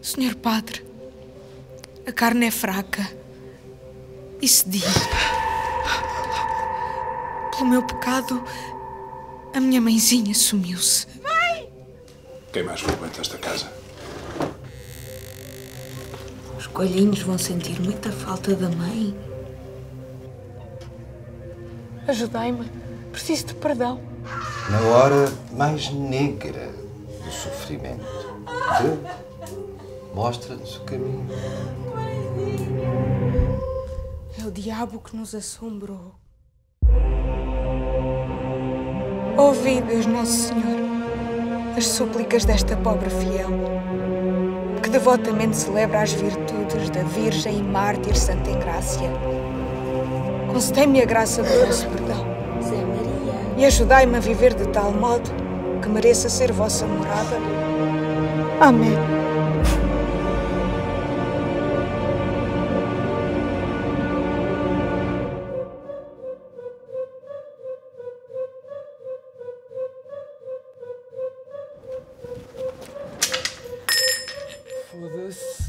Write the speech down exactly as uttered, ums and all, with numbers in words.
senhor Padre, a carne é fraca e sedia. Pelo meu pecado, a minha mãezinha sumiu-se. Mãe! Quem mais frequenta esta casa? Os coelhinhos vão sentir muita falta da mãe. Ajudai-me. Preciso de perdão. Na hora mais negra do sofrimento, Deus mostra-nos o caminho. É o diabo que nos assombrou. Ouvi, Deus Nosso Senhor, as súplicas desta pobre fiel, que devotamente celebra as virtudes da Virgem e Mártir Santa Engrácia. Concedei-me a graça do vosso perdão e ajudai-me a viver de tal modo que mereça ser vossa morada. Amém. Foda-se.